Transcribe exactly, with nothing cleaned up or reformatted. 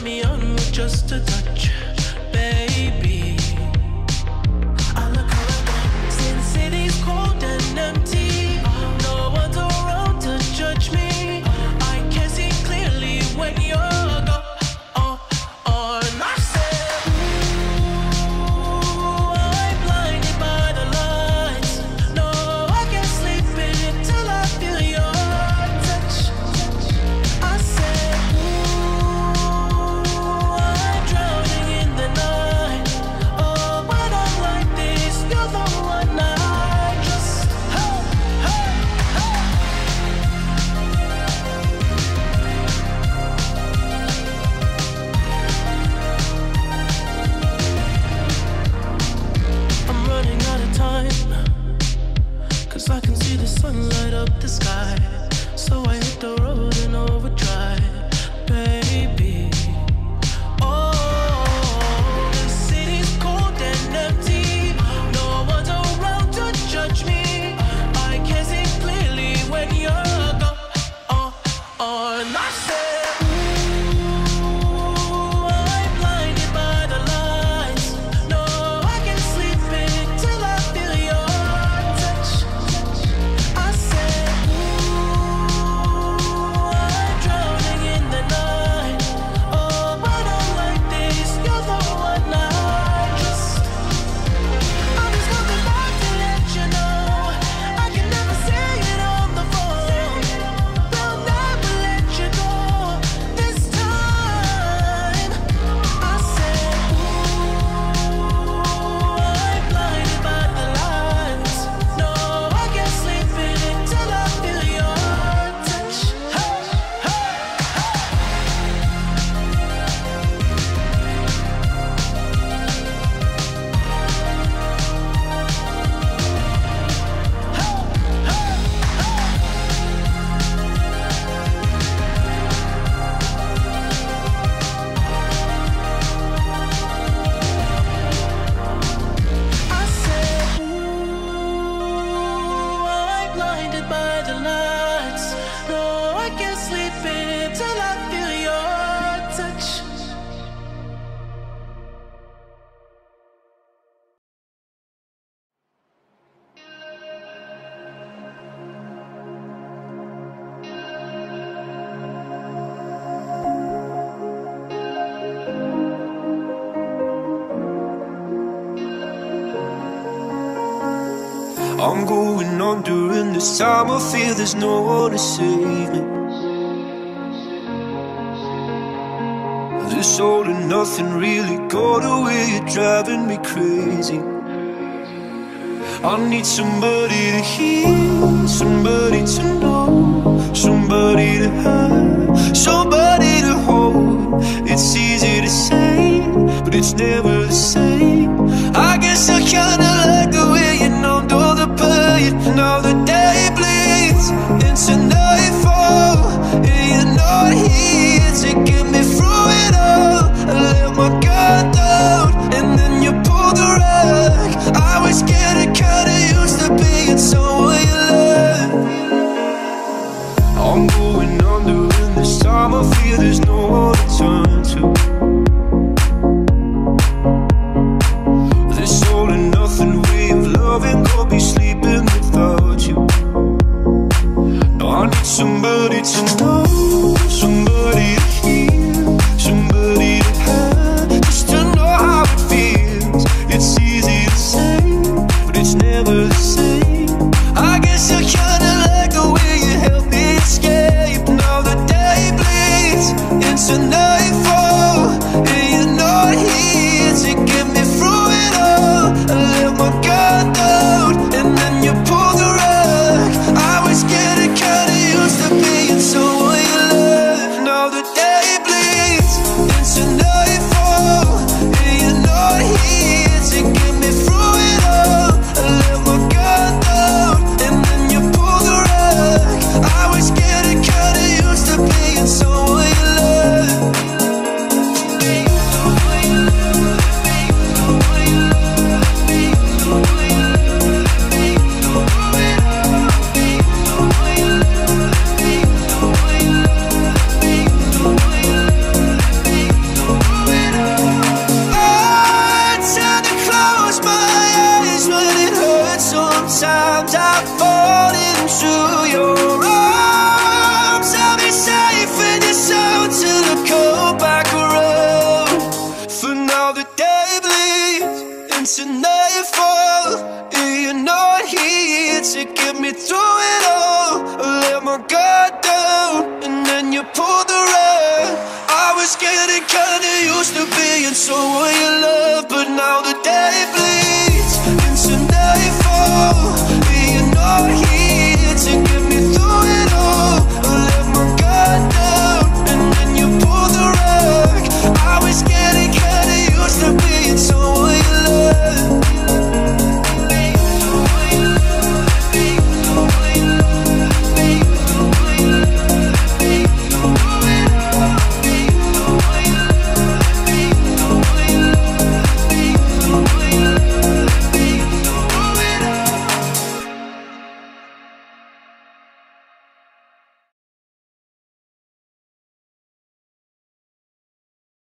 me on with just a touch, baby. I look around, see the city's cold and empty. No one's around to judge me. I can see clearly when you're gone. Oh, oh, and I said, ooh, I'm blinded by the lights. No, I can't sleep until I feel your touch. I said, ooh, I'm drowning in the night. Oh, when I'm like this, you're the one I just, hey, hey, hey. I'm running out of time, 'cause I can see the sun light up the sky. So I hit the road in overdrive, baby. Oh, the city's cold and empty. No one's around to judge me. I can see clearly when you're gone. Oh, oh, and I said, ooh, I'm blinded by the lights. No, I can't sleep until I feel your touch. I said, ooh, I'm drowning in the night. Oh, when I'm like this, you're the one I just, I'm just coming back to let you know. I can never say it on the phone. We'll never let you go this time. I said, ooh, I'm blinded by the lights. No, I can't sleep until I feel your touch. Hey, hey, I said, ooh, I'm blinded by the lights. No, I can't sleep until I feel your touch. I'm going on during this time. I feel there's no one to save me. This all and nothing really got away. You're driving me crazy. I need somebody to hear, somebody to know, somebody to have, somebody to hold. It's easy to say, but it's never the same. I guess I kinda like the way you numbed all the pain. Now the day bleeds into nightfall, and you're not here to get me through it all. I let my guard down, and then you pulled the rug. I was getting kinda used to being someone you love. I'm going under in this time. I feel there's no one to turn to. This all and nothing way of loving, could be sleeping without you. Now I need somebody to know, somebody to hear, somebody to have, just to know how it feels. It's easy to say, but it's never the same. I guess I kinda like the way you help me escape. Now the day bleeds into nightfall, into nightfall. You're not here to get me through it all. I let my guard down, and then you pulled the rug. I was getting kinda used to being someone you love, but now the day bleeds into nightfall.